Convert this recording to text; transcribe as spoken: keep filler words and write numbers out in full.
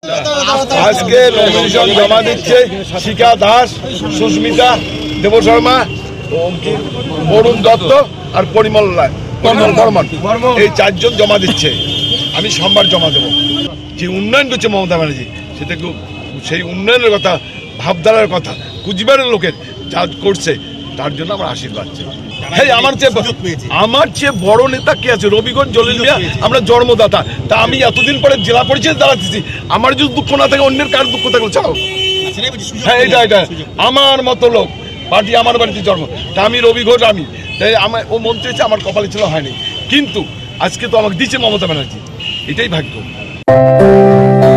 আজকে নমিনেশন জমা দিচ্ছে শিখা দাস, সুস্মিতা দেবশর্মা, অরুণ দত্ত আর পরিমল রায় বর্মন, এই চারজন জমা দিচ্ছে। আমি সোমবার জমা দেবো। যে উন্নয়ন করছে মমতা ব্যানার্জি, সেটা সেই উন্নয়নের কথা, ভাবধারার কথা কুচবিহারের লোকের যা করছে তার জন্য আমার আশীর্বাদ চাই। হ্যাঁ, আমার চেয়ে আমার চেয়ে বড় নেতা কে আছে? রবিগঞ্জ জলিল মিয়া, আমরা জন্মদাতা। তা আমি এতদিন পরে জেলা পরিষদে দাঁড়াতেছি, আমার যদি দুঃখ না থাকে অন্যের কার দুঃখ থাকলে চাও। হ্যাঁ, এটা এটা আমার মতো লোক, পার্টি আমার বাড়িতে জন্ম। তা আমি রবি ঘোষ, আমি তাই আমার ও মন্ত্রী হচ্ছে, আমার কপালে ছিল হয়নি, কিন্তু আজকে তো আমাকে দিচ্ছে মমতা ব্যানার্জি, এটাই ভাগ্য।